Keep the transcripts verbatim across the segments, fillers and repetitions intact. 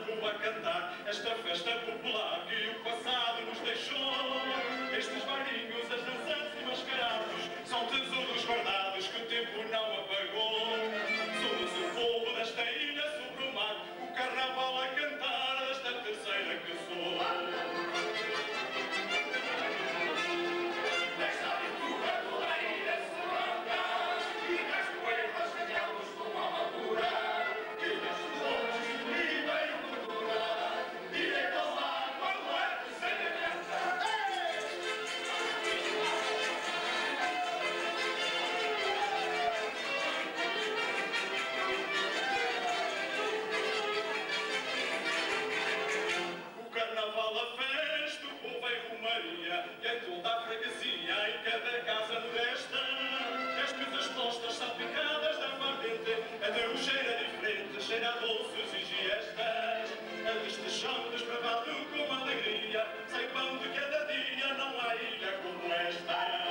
povo a cantar esta festa popular que o passado nos deixou. Estes bailinhos, as dançantes e mascarados são tesouros guardados que o tempo não apagou. Somos o povo desta ilha sobre o mar, o carnaval a cantar desta terceira que sou. E em toda a freguesia, em cada casa modesta, as mesas postas salpicadas de aguardente, até o cheiro é diferente, cheira a doces e giestas. A destejão desbravado com alegria, saibam de cada dia, não há ilha como esta.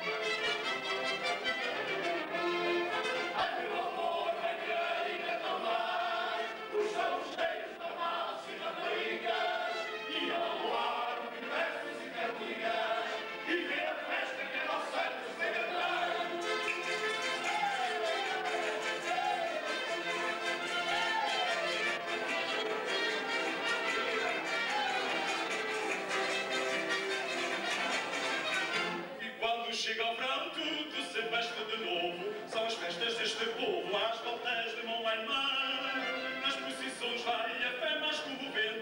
Chega ao verão, tudo se veste de novo. São as festas deste povo, às voltas de mão em mar. Nas procissões vai a fé mais comovente.